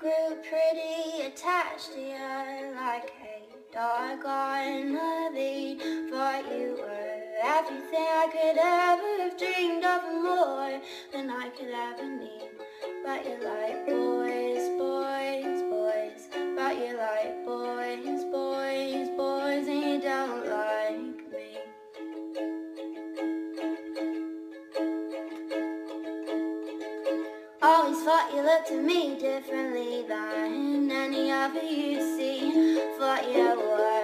grew pretty attached to you like a dog on a lead. Thought you were everything I could ever have dreamed of, and more than I could ever need. But you like boys, boys, boys. But you like boys, boys, boys, and you don't like me. Always thought you looked at me differently than any other you see. Thought you were